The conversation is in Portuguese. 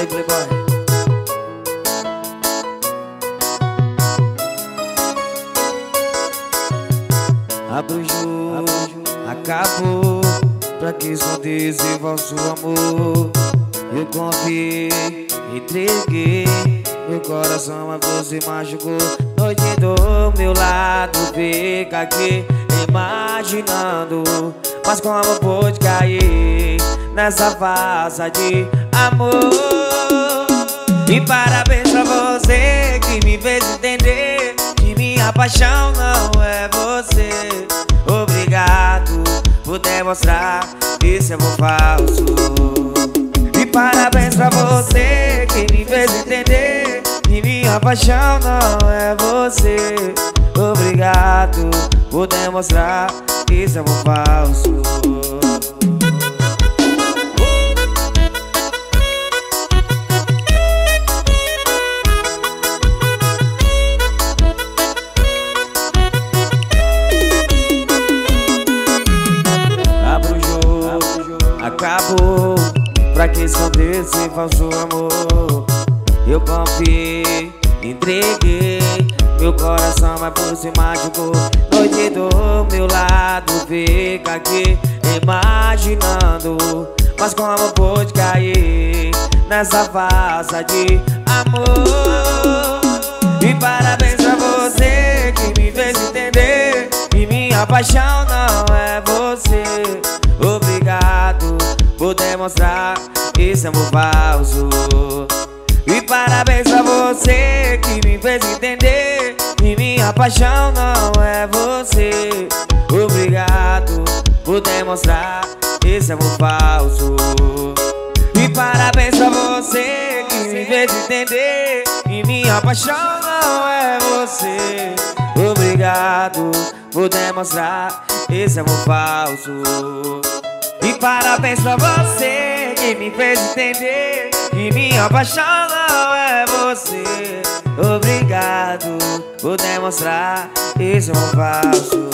aí, Playboy. Abro o jogo, acabou. Pra que esconder esse falso amor? Eu confiei, entreguei meu coração, mas você machucou. Noite do meu lado, fica aqui imaginando. Mas como pôde cair nessa farsa de amor? E parabéns pra você que me fez entender que minha paixão não é você. Obrigado por demonstrar que esse amor falso. E parabéns pra você que me fez entender que minha paixão não é você. Obrigado por demonstrar que esse amor falso. Acabou, pra que esconder esse falso amor? Eu confiei, entreguei meu coração, mas você machucou. Noite do meu lado, fica aqui imaginando. Mas como pôde cair nessa farsa de amor? E parabéns pra você que me fez entender que minha paixão não é você. Obrigado por demonstrar esse amor falso. E parabéns pra você que me fez entender que minha paixão não é você. Obrigado por demonstrar esse amor falso. E parabéns pra você que me fez entender que minha paixão não é você. Obrigado por demonstrar esse amor falso. E parabéns pra você que me fez entender que minha paixão não é você. Obrigado por demonstrar esse amor falso.